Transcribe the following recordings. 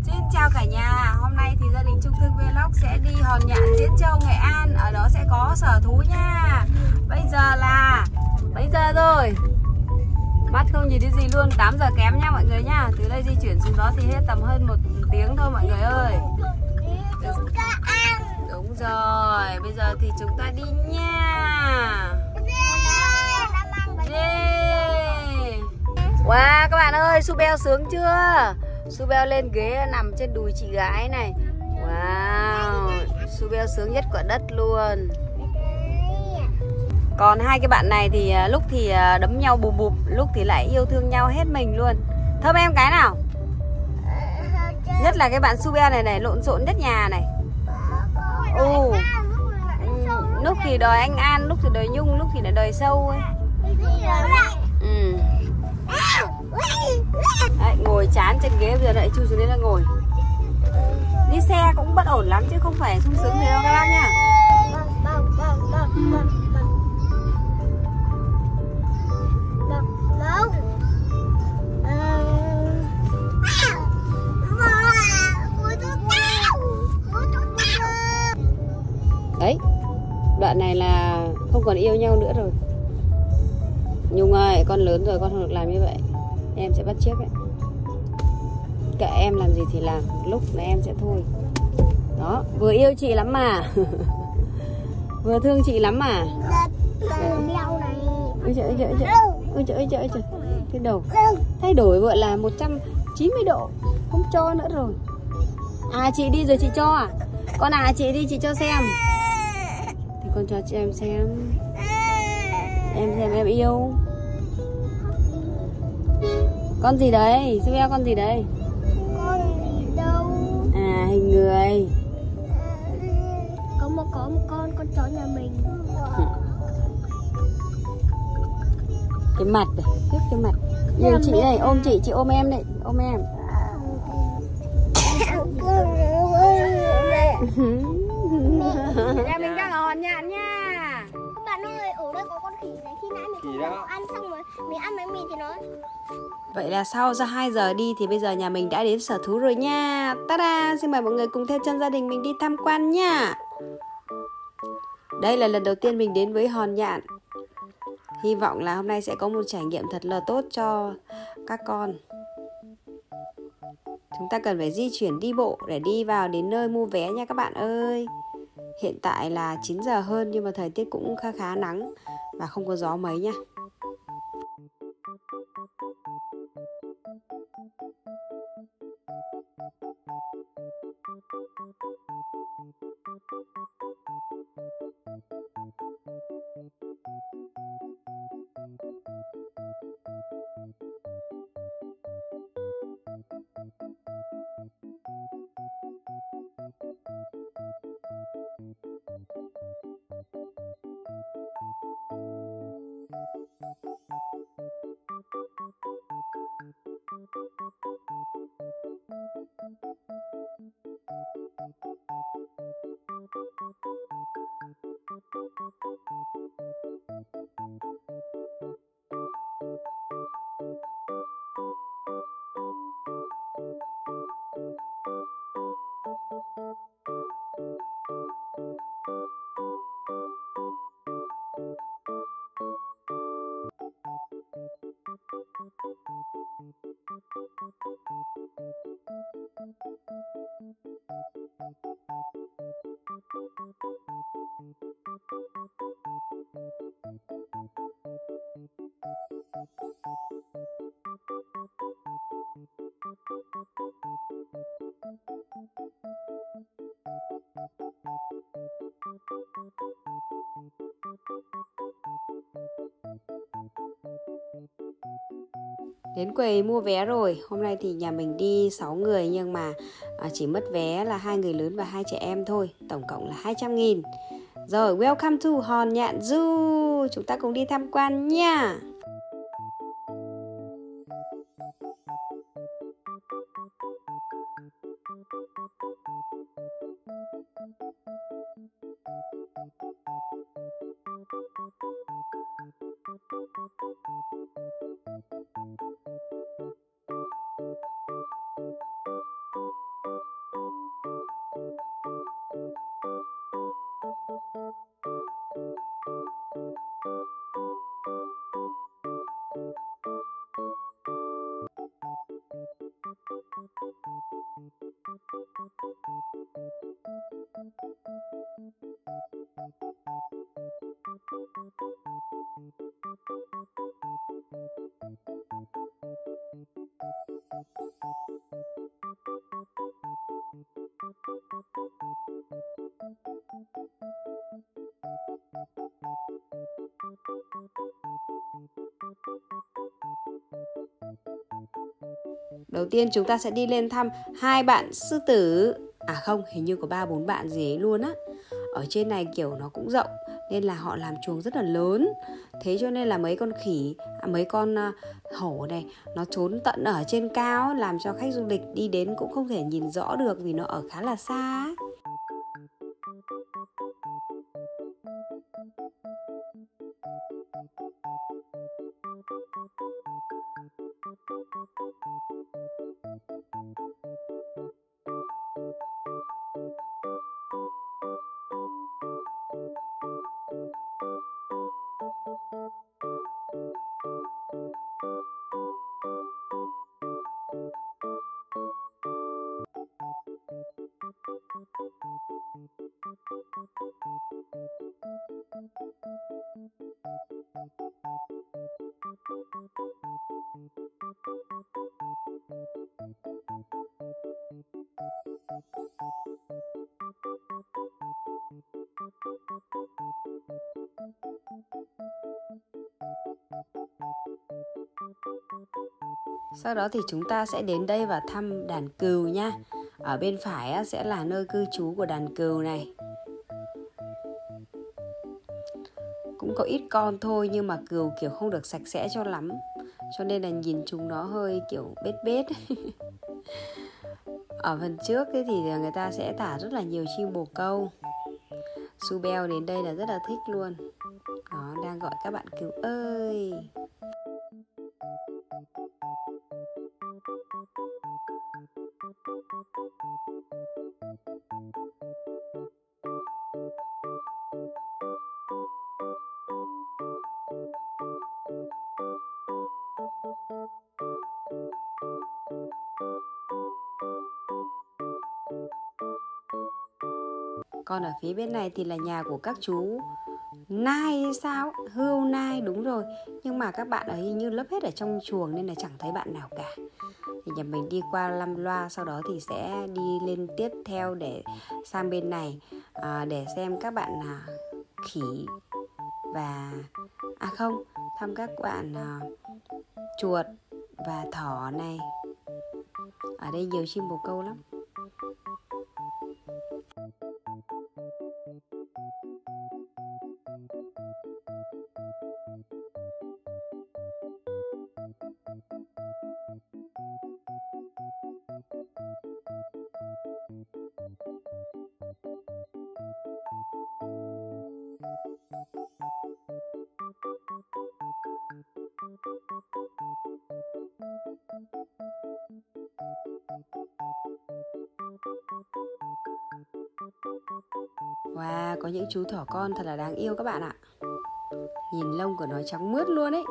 Xin chào cả nhà, hôm nay thì gia đình Trung Thương Vlog sẽ đi Hòn Nhạn, Diễn Châu, Nghệ An. Ở đó sẽ có sở thú nha. Bây giờ là mấy giờ rồi? Mắt không nhìn thấy gì luôn, 8 giờ kém nha mọi người nha. Từ đây di chuyển xuống đó thì hết tầm hơn 1 tiếng thôi mọi người ơi. Đúng rồi, bây giờ thì chúng ta đi nha. Yeah. Wow các bạn ơi, Subel sướng chưa? Subel lên ghế nằm trên đùi chị gái này. Wow, Subel sướng nhất quả đất luôn. Còn hai cái bạn này thì lúc thì đấm nhau bùm bụp, lúc thì lại yêu thương nhau hết mình luôn. Thơm em cái nào? Nhất là cái bạn Subel này này, lộn xộn nhất nhà này. Lúc thì đòi anh An, lúc thì đòi Nhung, lúc thì lại đòi Sâu ấy. Đấy, ngồi chán trên ghế, bây giờ lại chui xuống đấy là ngồi. Đi xe cũng bất ổn lắm chứ không phải sung sướng gì đâu các bác nha. Đấy, đoạn này là không còn yêu nhau nữa rồi. Nhung ơi, con lớn rồi con không được làm như vậy. Em sẽ bắt chước ấy. Kệ em làm gì thì làm, lúc là em sẽ thôi. Đó, vừa yêu chị lắm mà. Vừa thương chị lắm mà. Ôi trời ơi trời ơi trời. Ôi trời ơi trời ơi trời. Cái đầu thay đổi vợ là 190 độ. Không cho nữa rồi. À chị đi rồi chị cho à? Con à chị đi chị cho xem. Thì con cho chị em xem. Em xem em yêu. Con gì đấy? Subel con gì đấy? Con gì đâu? À hình người. Có một con chó nhà mình. Cái mặt này, tiếp cái mặt. Nhiều chị này, ôm chị ôm em đấy, ôm em. Nhà mình đang ở Hòn Nhạn nha. Các bạn ơi, ở đây có con khỉ này, khi nãy mình ăn xong rồi, mình ăn bánh mì thì nó. Vậy là sau ra 2 giờ đi thì bây giờ nhà mình đã đến sở thú rồi nha. Ta-da, xin mời mọi người cùng theo chân gia đình mình đi tham quan nha. Đây là lần đầu tiên mình đến với Hòn Nhạn. Hy vọng là hôm nay sẽ có một trải nghiệm thật là tốt cho các con. Chúng ta cần phải di chuyển đi bộ để đi vào đến nơi mua vé nha các bạn ơi. Hiện tại là 9 giờ hơn nhưng mà thời tiết cũng khá nắng và không có gió mấy nha. Đến quầy mua vé rồi. Hôm nay thì nhà mình đi 6 người nhưng mà chỉ mất vé là 2 người lớn và 2 trẻ em thôi. Tổng cộng là 200.000. Rồi, welcome to Hòn Nhạn Zoo. Chúng ta cùng đi tham quan nha. Đầu tiên chúng ta sẽ đi lên thăm hai bạn sư tử. À không, hình như có 3-4 bạn gì ấy luôn á. Ở trên này kiểu nó cũng rộng nên là họ làm chuồng rất là lớn. Thế cho nên là mấy con khỉ, mấy con hổ này nó trốn tận ở trên cao, làm cho khách du lịch đi đến cũng không thể nhìn rõ được vì nó ở khá là xa ấy. Sau đó thì chúng ta sẽ đến đây và thăm đàn cừu nha. Ở bên phải sẽ là nơi cư trú của đàn cừu này. Cũng có ít con thôi nhưng mà cừu kiểu không được sạch sẽ cho lắm, cho nên là nhìn chúng nó hơi kiểu bết bết. Ở phần trước thì người ta sẽ thả rất là nhiều chim bồ câu. Su Bell đến đây là rất là thích luôn. Đó, đang gọi các bạn cừu ơi. Còn ở phía bên này thì là nhà của các chú nai hay sao? Hươu nai, đúng rồi. Nhưng mà các bạn ấy như lấp hết ở trong chuồng nên là chẳng thấy bạn nào cả. Thì nhà mình đi qua Lam Loa, sau đó thì sẽ đi lên tiếp theo để sang bên này để xem các bạn khỉ và thăm các bạn chuột và thỏ này. Ở đây nhiều chim bồ câu lắm. Wow, có những chú thỏ con thật là đáng yêu các bạn ạ. Nhìn lông của nó trắng mướt luôn ấy.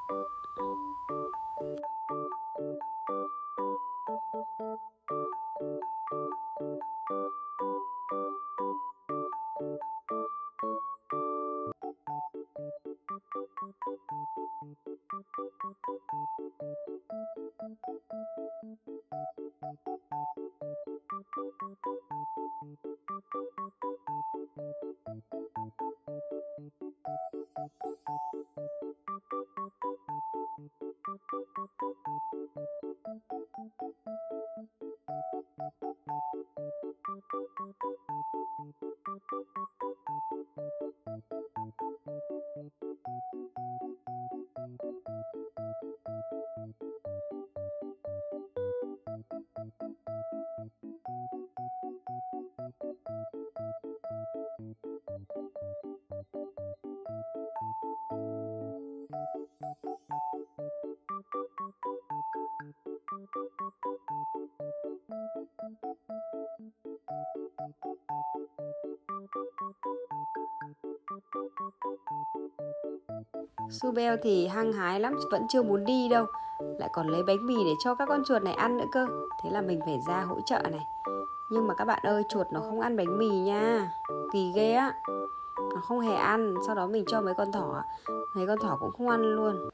Su Bell thì hăng hái lắm, vẫn chưa muốn đi đâu, lại còn lấy bánh mì để cho các con chuột này ăn nữa cơ. Thế là mình phải ra hỗ trợ này. Nhưng mà các bạn ơi, chuột nó không ăn bánh mì nha. Kỳ ghê á. Nó không hề ăn. Sau đó mình cho mấy con thỏ cũng không ăn luôn.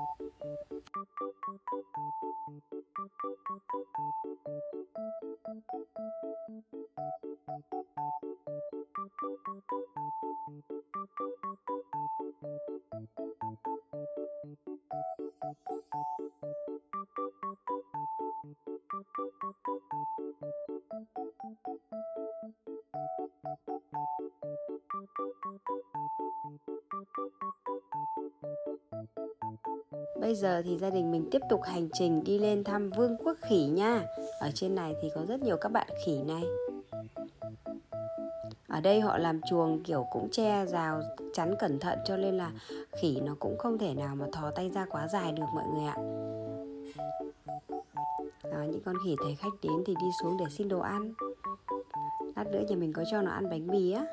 Bây giờ thì gia đình mình tiếp tục hành trình đi lên thăm Vương quốc khỉ nha. Ở trên này thì có rất nhiều các bạn khỉ này. Ở đây họ làm chuồng kiểu cũng che rào chắn cẩn thận, cho nên là khỉ nó cũng không thể nào mà thò tay ra quá dài được mọi người ạ. Đó, những con khỉ thấy khách đến thì đi xuống để xin đồ ăn. Lát nữa nhà mình có cho nó ăn bánh mì á.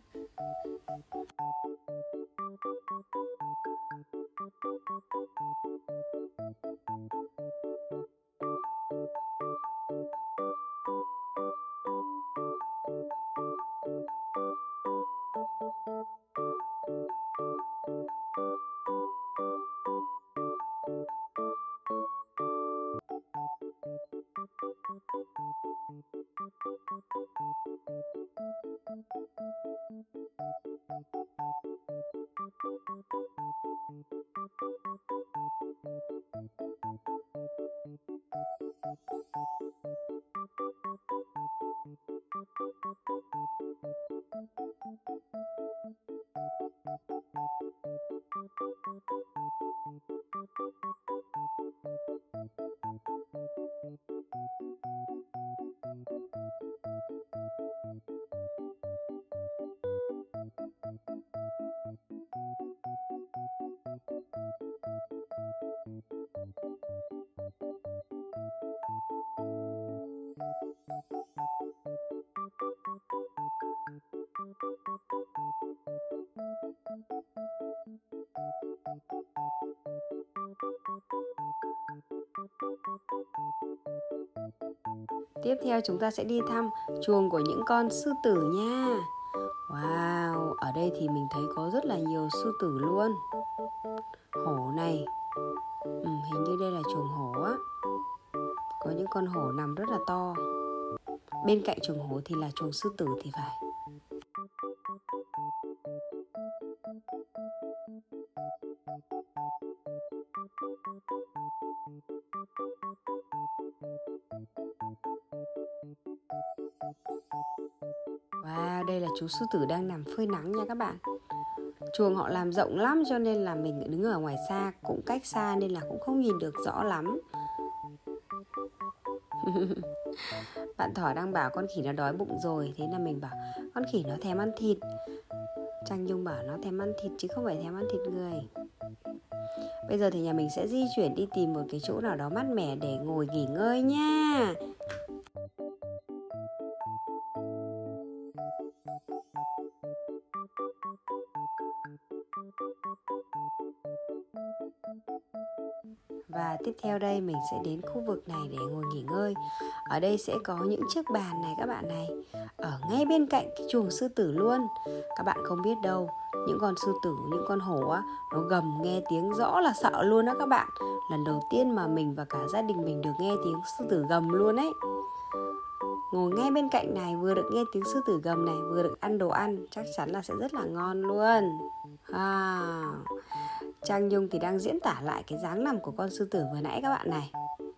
Tiếp theo chúng ta sẽ đi thăm chuồng của những con sư tử nha. Wow, ở đây thì mình thấy có rất là nhiều sư tử luôn. Hổ này, hình như đây là chuồng hổ á. Có những con hổ nằm rất là to. Bên cạnh chuồng hổ thì là chuồng sư tử thì phải. Wow, đây là chú sư tử đang nằm phơi nắng nha các bạn. Chuồng họ làm rộng lắm cho nên là mình đứng ở ngoài xa, cũng cách xa nên là cũng không nhìn được rõ lắm. Bạn thỏ đang bảo con khỉ nó đói bụng rồi. Thế là mình bảo con khỉ nó thèm ăn thịt. Trang Nhung bảo nó thèm ăn thịt chứ không phải thèm ăn thịt người. Bây giờ thì nhà mình sẽ di chuyển đi tìm một cái chỗ nào đó mát mẻ để ngồi nghỉ ngơi nha. Và tiếp theo đây mình sẽ đến khu vực này để ngồi nghỉ ngơi. Ở đây sẽ có những chiếc bàn này các bạn này, ở ngay bên cạnh cái chuồng sư tử luôn. Các bạn không biết đâu, những con sư tử, những con hổ á, nó gầm nghe tiếng rõ là sợ luôn đó các bạn. Lần đầu tiên mà mình và cả gia đình mình được nghe tiếng sư tử gầm luôn ấy. Ngồi ngay bên cạnh này, vừa được nghe tiếng sư tử gầm này, vừa được ăn đồ ăn, chắc chắn là sẽ rất là ngon luôn. Trang Nhung thì đang diễn tả lại cái dáng nằm của con sư tử vừa nãy các bạn này.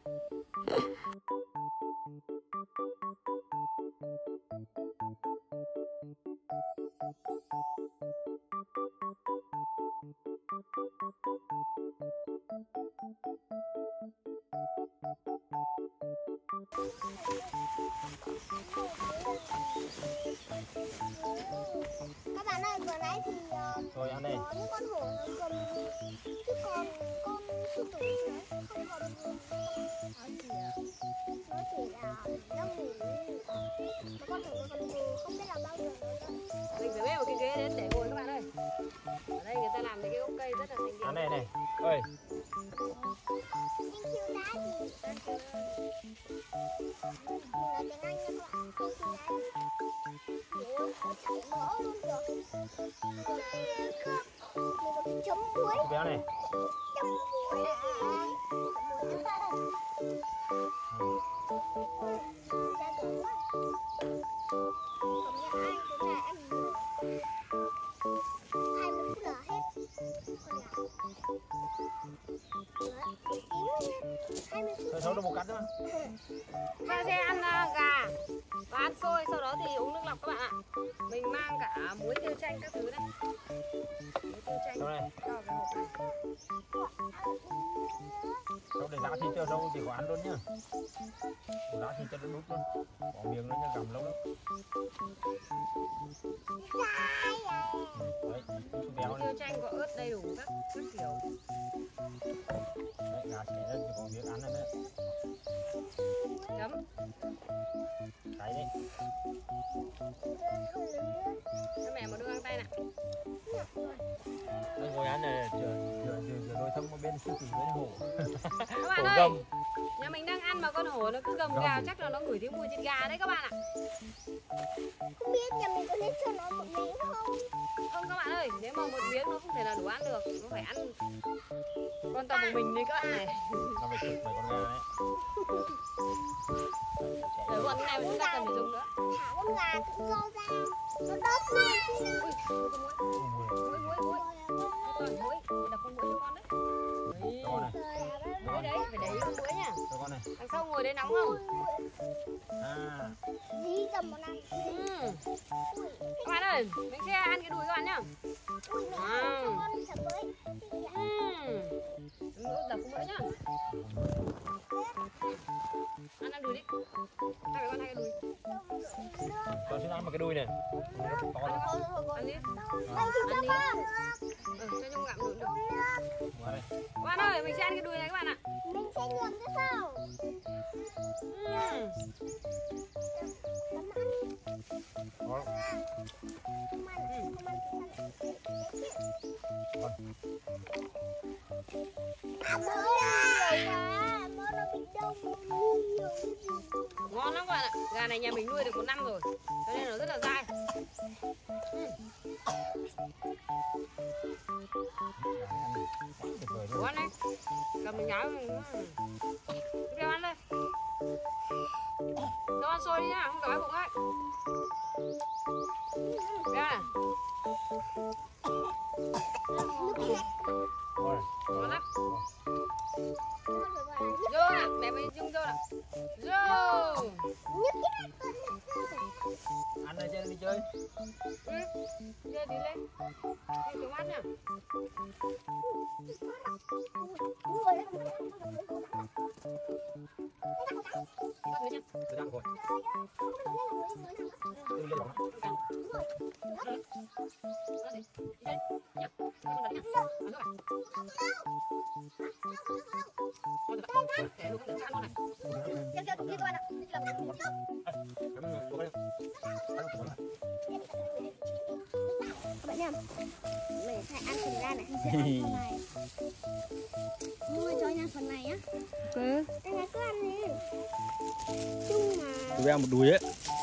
Các bạn ơi, vừa nãy thì Rồi ăn đây. có những con hổ nó cầm, chứ còn con sư tử này không cầm gì. Nó chỉ là đang ngủ. Mà con hổ nó còn ngủ không biết làm bao giờ nữa. Mình phải bê một cái ghế đến để ngồi các bạn ơi. Ở đây người ta làm mấy cái gốc cây rất là xanh. Ăn đây này. Ơi. Thank you daddy. Mình nói tiếng Anh nha các bạn. Thank you daddy. Ủa, chảy mỡ luôn rồi. Mình có cái chấm muối. Cái béo này. Chấm muối. Muối ra đây. Ra rồi quá. Còn nhà anh chúng ta ăn nhiều. 20 phút là hết. Còn lại. 20 phút. Thôi đâu một cắt nữa. Theo xe ăn gà và ăn xôi, sau đó thì uống nước lọc các bạn ạ. Mình mang cả muối tiêu chanh các thứ này. Muối tiêu chanh Đâu này. cho cái hộp này. Đâu để giá thịt cho đâu chỉ có ăn luôn nhá. Giá thịt cho nó nút luôn. Bỏ miệng nó nha, gặm lâu lắm. Đấy, cái béo Muối này. tiêu chanh có ớt đầy đủ các kiểu. Đấy, gà sẽ chỉ có miếng ăn đấy. Chấm. Cái đi. Cho mẹ một đứa ăn tay nào. Đây ngồi ăn này, giờ đôi thông ở bên siêu thị với hổ. Các bạn Hổ ơi, gầm. nhà mình đang ăn mà con hổ nó cứ gầm gào, chắc là nó ngửi thấy mùi thịt gà đấy các bạn ạ. Không biết nhà mình có nên cho nó một miếng không? Không các bạn ơi, nếu mà một miếng nó không thể nào đủ ăn được, nó phải ăn con tầm một mình đấy các bạn này. Nó phải chụp mấy con gà đấy. Rồi con này chúng ta cần phải dùng nữa. Thả con gà tự do ra. Nó đớp lên. Ui, muối, còn muối, đập con muối cho con đấy. Đấy. Cho con này. Muối đấy, phải để ý con muối nhá. Cho con này. Đằng sau ngồi đấy nóng không? À. Dí cầm món ăn. Các bạn ơi, mình sẽ ăn cái đùi các bạn nhá. Ui, mẹ ăn cho con sập với. Nữa đập con muối nhá. Ăn đùi đi. Hai mẹ con hai cái đùi. Con xin ăn một cái đuôi này. To lắm. Ăn đi. Anh thì cho con. Cho Nhung gặm đùi được. Qua đây. Các bạn ơi, mình sẽ ăn cái đùi này các bạn ạ. Mình sẽ nhầm thế sao? Ngon. Mỡ nhiều quá, mỡ nó bị đông nhiều. Ngon lắm các bạn ạ. Gà này nhà mình nuôi được 1 năm rồi, cho nên nó rất là dai. Ủa ăn đấy. Cầm mình nháo mình. Kêu ăn đây. Cho ăn xôi đi nhá, không đói bụng ấy. Kêu này. Ngon lắm. Vô nè, mẹ với Dung vô nè. Vô. Ăn đây chơi đi chơi. Chơi đi lên. Đi xuống mắt nha. Tôi đang rồi. Tôi lên bóng. Bạn nhầm. Mình sẽ ăn phần ra này. Mình sẽ ăn phần này. Mua cho nha phần này nhá. Ok. Anh ấy cứ ăn đi. Chung mà. Tôi ăn một đùi ấy.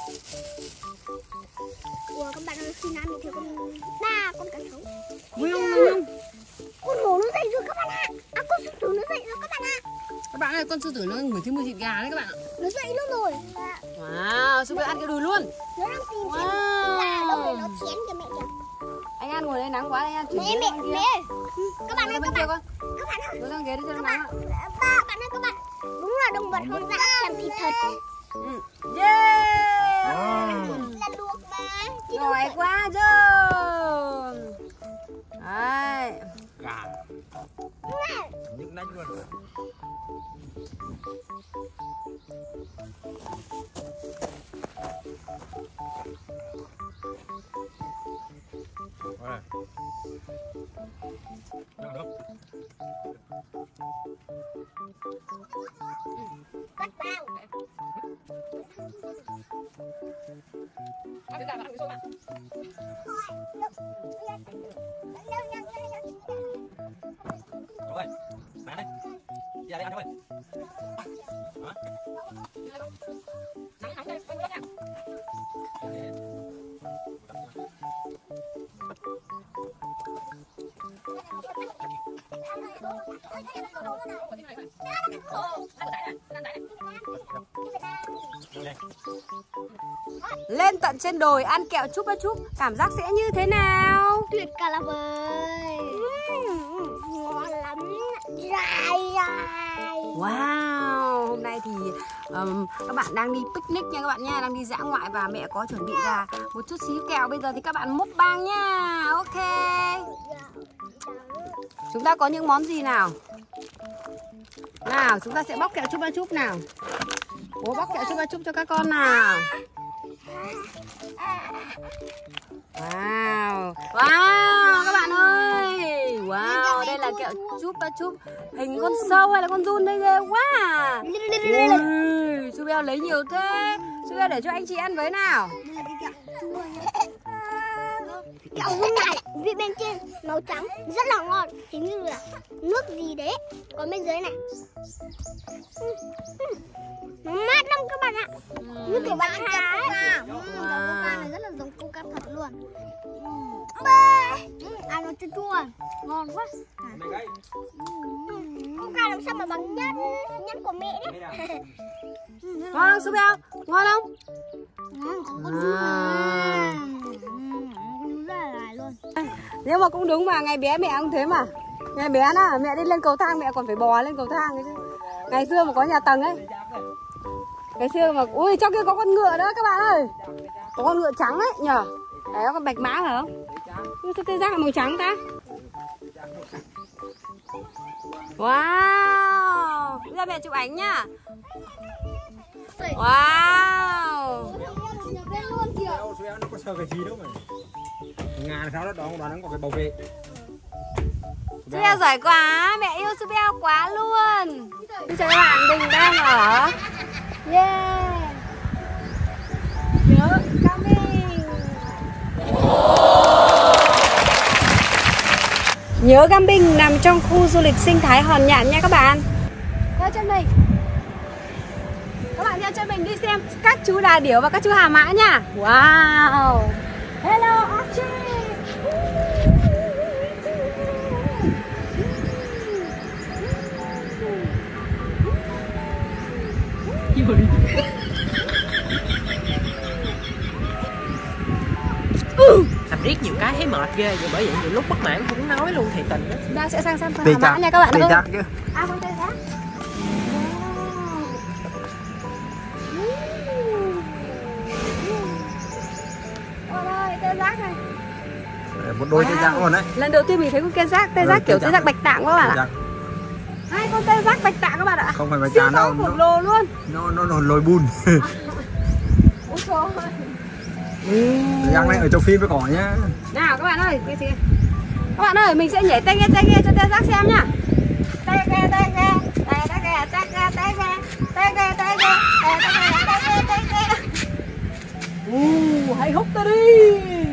Ủa các bạn ơi, khi nãy mình thấy con cá sấu. Vui không? Con hổ nó dậy rồi các bạn ạ. À, con sư tử nó dậy rồi các bạn ạ. Các bạn ơi, con sư tử nó ngửi thấy mùi thịt gà đấy các bạn ạ. Nó dậy luôn rồi. Wow, sư tử ăn cái đùi luôn. Nó đang tìm xem gà đâu để nó chén kìa mẹ kìa. Anh ăn ngồi đây nắng quá, anh ăn chuyển Mẹ, các bạn ơi, các bạn ơi. Nó Sang ghế đi cho nó nắng ạ. bạn ơi các bạn, đúng là động vật hoang dã làm thịt thật. Yeah. Là luộc mà. Giỏi quá chưa? Đấy. Gà. Những nách luôn. Rồi. Được được. Cắt bao. Ăn cái gà bạn ăn cái xôi bạn. Rồi. Bán đây. Lên tận trên đồi ăn kẹo Chupa Chup, cảm giác sẽ như thế nào? Tuyệt cả là vời. Ngon lắm. Dài dài. Wow, hôm nay thì các bạn đang đi picnic nha các bạn nha, đang đi dã ngoại và mẹ có chuẩn bị ra một chút xíu kẹo. Bây giờ thì các bạn mukbang nha. Ok. Chúng ta có những món gì nào? Nào, chúng ta sẽ bóc kẹo Chupa Chup nào. Bố bóc kẹo Chupa Chup cho các con nào. Wow, wow các bạn ơi. Wow, đây là kẹo Chupa Chup hình con sâu hay là con giun đây, ghê quá à. Ui, Subel lấy nhiều thế. Subel để cho anh chị ăn với nào. Kẹo hôm này vị bên trên màu trắng rất là ngon, hình như là nước gì đấy. Còn bên dưới này mát lắm các bạn ạ, như kiểu bánh trà ấy. Coca này rất là giống Coca thật luôn. Ăn nó chua chua, ngon quá. Coca làm sao mà bằng nhân của mẹ đấy. Ngon không Subel? Ngon không? Ngon, có con luôn. Nhưng mà cũng đúng mà, ngày bé mẹ cũng thế mà. Ngày bé đó, mẹ đi lên cầu thang mẹ còn phải bò lên cầu thang ấy chứ. Ngày xưa mà có nhà tầng ấy. Ngày xưa mà, ui trong kia có con ngựa đó các bạn ơi. Có con ngựa trắng ấy nhở. Đấy có con bạch mã phải không? Nhưng sao tê giác là màu trắng ta? Wow. Bây giờ mẹ chụp ảnh nhá. Wow. Nó có sờ cái gì đâu mà. Ngàn sao đó đoàn nó có cái bảo vệ. Subel giỏi quá, mẹ yêu Subel quá luôn. Bây giờ các bạn, mình đang ở nhớ Camping. Nhớ Camping nằm trong khu du lịch sinh thái Hòn Nhạn nha các bạn. Theo chân mình. Các bạn theo chân mình đi xem các chú đà điểu và các chú hà mã nha. Wow. Hello Archie. Làm riết nhiều cái thấy mệt ghê, vậy bởi vậy nhiều lúc bất mãn cũng nói luôn thiệt tình đó. Chúng ta sẽ sang Hà Mã nha các bạn. Tê giác chứ. À không tê giác. Ôi ơi, tê giác này. Một đôi tê giác luôn đấy. Lần đầu tiên mình thấy con tê giác kiểu tê giác bạch tạng các bạn ạ. Hai con tê giác bạch tạng các bạn ạ. Không phải bạch tạng đâu. Siêu to khổng lồ luôn. Nó lồi bùn. Ôi trời ơi. Tê giác này ở châu Phi mới có nhá. Nào các bạn ơi, cái gì? Các bạn ơi, mình sẽ nhảy tay nghe cho tê giác xem nhá. Tay nghe. Hãy hút ta đi.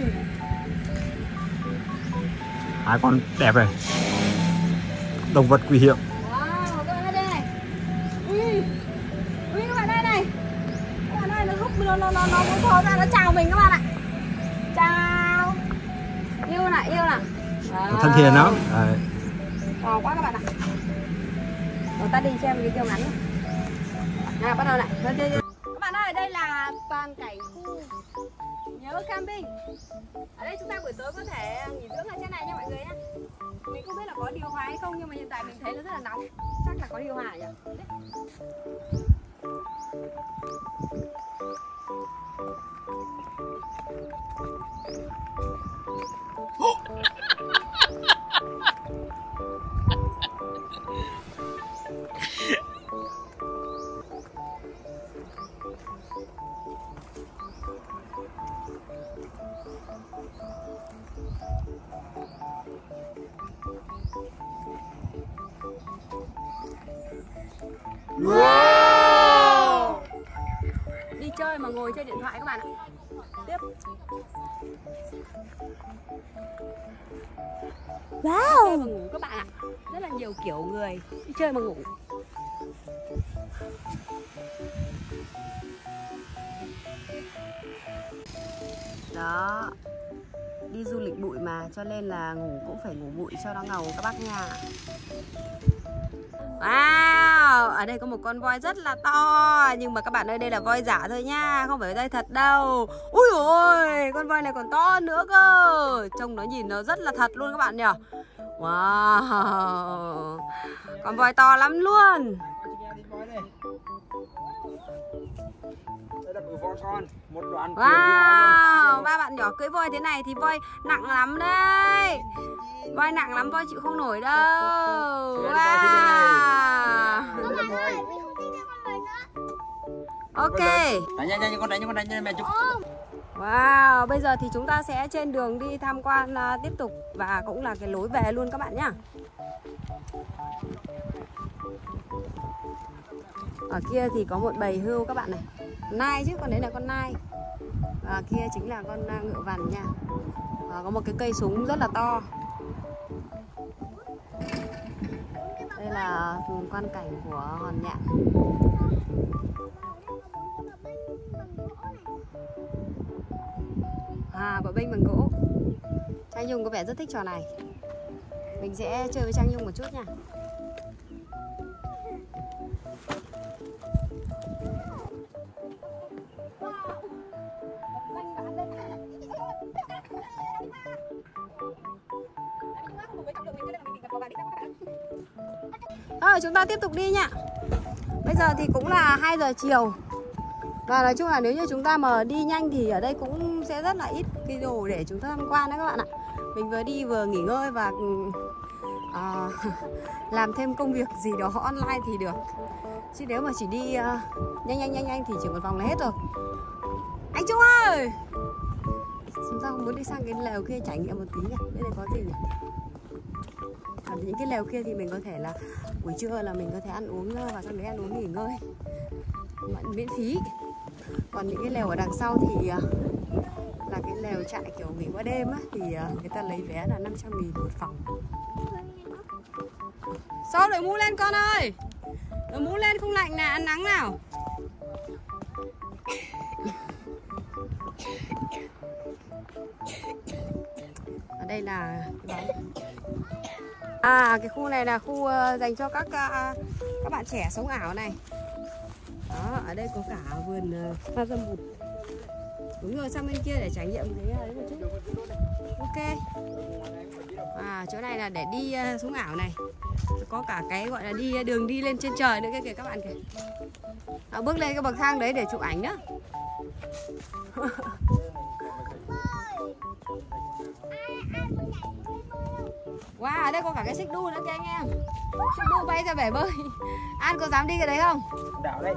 Hai con đẹp này. Động vật quý hiếm. Wow, các bạn ơi đây này. Ui các bạn ơi này. Các bạn ơi, nó hút nó muốn thò ra nó chào mình các bạn ạ. Chào. Yêu nào. Thân thiện lắm. Wow, quá các bạn ạ. Rồi ta đi xem video ngắn. Nào bắt đầu này. Các bạn ơi, đây là toàn cảnh khu Nhớ Camping. Ở đây chúng ta buổi tối có thể nghỉ dưỡng ở trên này nha mọi người nhé. Mình không biết là có điều hòa hay không nhưng mà hiện tại mình thấy nó rất là nóng. Chắc là có điều hòa nhỉ. chơi mà ngồi chơi điện thoại các bạn ạ. Tiếp. Wow. Chơi mà ngủ các bạn ạ. Rất là nhiều kiểu người đi chơi mà ngủ. Đó. Đi du lịch bụi mà, cho nên là ngủ cũng phải ngủ bụi cho nó ngầu các bác nha. Wow, ở đây có một con voi rất là to. Nhưng mà các bạn ơi, đây là voi giả thôi nha, không phải voi thật đâu. Ui ôi, con voi này còn to hơn nữa cơ. Trông nó nhìn nó rất là thật luôn các bạn nhỉ. Wow, con voi to lắm luôn. Đây là bự voi con, một đoàn. Wow, ba bạn nhỏ cưỡi voi thế này thì voi nặng lắm đấy. Voi nặng lắm, voi chịu không nổi đâu. Wow. Ok. Đánh nhanh con đánh mẹ chụp. Wow, bây giờ thì chúng ta sẽ trên đường đi tham quan tiếp tục và cũng là cái lối về luôn các bạn nhá. Ở kia thì có một bầy hươu các bạn này. Nai chứ, con đấy là con nai. Và kia chính là con ngựa vằn nha. Có một cái cây súng rất là to. Đây là quan cảnh của Hòn Nhạn. Quả bênh bằng gỗ. Trang Nhung có vẻ rất thích trò này. Mình sẽ chơi với Trang Nhung một chút nha. Rồi chúng ta tiếp tục đi nha. Bây giờ thì cũng là 2 giờ chiều. Và nói chung là nếu như chúng ta mà đi nhanh thì ở đây cũng sẽ rất là ít cái đồ để chúng ta tham quan đấy các bạn ạ. Mình vừa đi vừa nghỉ ngơi và làm thêm công việc gì đó online thì được. Chứ nếu mà chỉ đi nhanh thì chỉ một vòng là hết rồi. Anh Trung ơi, chúng ta không muốn đi sang cái lều kia trải nghiệm một tí nhỉ? Bên đây có gì nhỉ? Những cái lều kia thì mình có thể là buổi trưa là mình có thể ăn uống vào trong đấy ăn uống nghỉ ngơi miễn phí. Còn những cái lều ở đằng sau thì là cái lều trại kiểu nghỉ qua đêm á, thì người ta lấy vé là 500.000 một phòng. Sao đội mũ lên con ơi, đội mũ lên không lạnh nè, ăn nắng nào. Ở đây là cái bóng. Cái khu này là khu dành cho các bạn trẻ sống ảo này. Đó, ở đây có cả vườn hoa dâm bụt. Đúng rồi, sang bên kia để trải nghiệm thấy đấy một chút. Ok. Chỗ này là để đi sống ảo này. Có cả cái gọi là đường đi lên trên trời nữa kìa các bạn kìa. Bước lên cái bậc thang đấy để chụp ảnh nữa. Wow, ở đây có cả cái xích đu nữa kìa anh em. Xích đu bay ra bể bơi. An có dám đi cái đấy không? Đảo đây.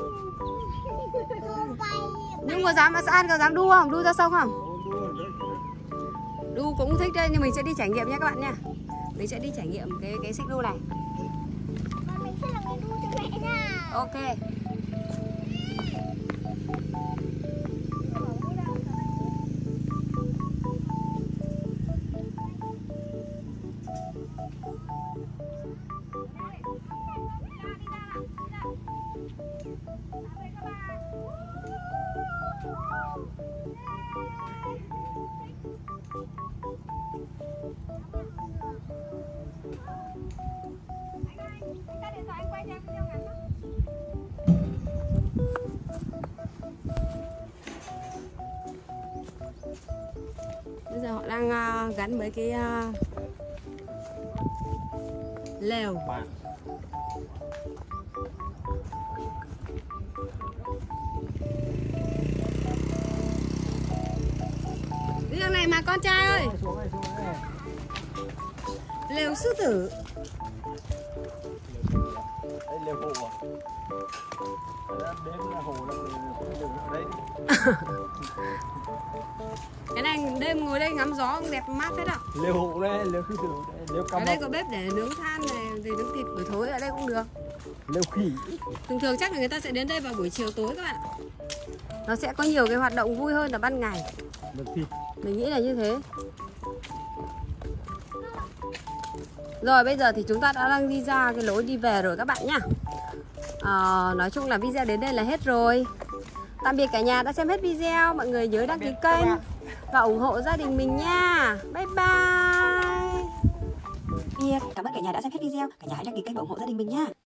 Nhưng mà An có dám đu không? Đu ra sông không? Đu cũng thích đây, nhưng mình sẽ đi trải nghiệm nha các bạn nha. Mình sẽ đi trải nghiệm cái xích đu này. Mình sẽ là người đu cho mẹ nha. Ok. Bây giờ họ đang gắn mấy cái lều. Đi đường này mà con trai ơi. Lều sư tử. Đây lều hồ à? Đêm là hồ là lều ở đây đi. Cái này đêm ngồi đây ngắm gió cũng đẹp mát thế nào. Lều hộ đây, lều sư tử đây, lều cam. Ở đây có bếp để nướng than này, để nướng thịt buổi tối ở đây cũng được. Lêu khỉ. Thường thường chắc là người ta sẽ đến đây vào buổi chiều tối các bạn. Nó sẽ có nhiều cái hoạt động vui hơn là ban ngày. Được thịt. Mình nghĩ là như thế. Rồi bây giờ thì chúng ta đã đang đi ra cái lối đi về rồi các bạn nhá. Nói chung là video đến đây là hết rồi. Tạm biệt cả nhà đã xem hết video. Mọi người nhớ đăng ký kênh và ủng hộ gia đình mình nha. Bye bye. Cảm ơn cả nhà đã xem hết video. Cả nhà hãy đăng ký kênh và ủng hộ gia đình mình nha.